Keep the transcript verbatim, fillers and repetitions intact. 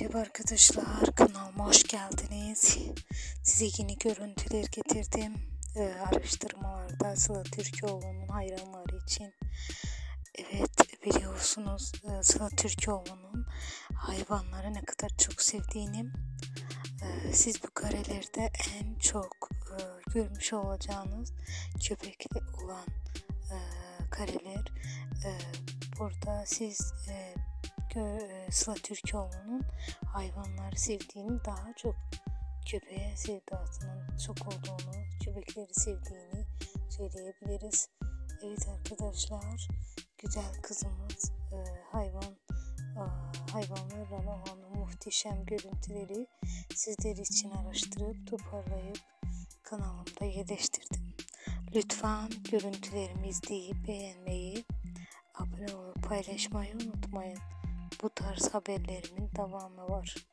Merhaba arkadaşlar, kanalıma hoş geldiniz. Size yeni görüntüler getirdim. Ee, araştırmalarda Sıla Türkoğlu'nun hayranları için. Evet, biliyorsunuz Sıla Türkoğlu'nun hayvanları ne kadar çok sevdiğini. Ee, siz bu karelerde en çok e, görmüş olacağınız köpekli olan e, kareler. E, burada siz e, Sıla Türkoğlu'nun hayvanları sevdiğini, daha çok köpeğe sevdasının çok olduğunu, köpekleri sevdiğini söyleyebiliriz. Evet arkadaşlar, güzel kızımız e, hayvan e, hayvanlarla olan muhteşem görüntüleri sizler için araştırıp toparlayıp kanalımda yerleştirdim. Lütfen görüntülerimi izleyip beğenmeyi, abone olup paylaşmayı unutmayın. Bu tarz haberlerimin devamı var.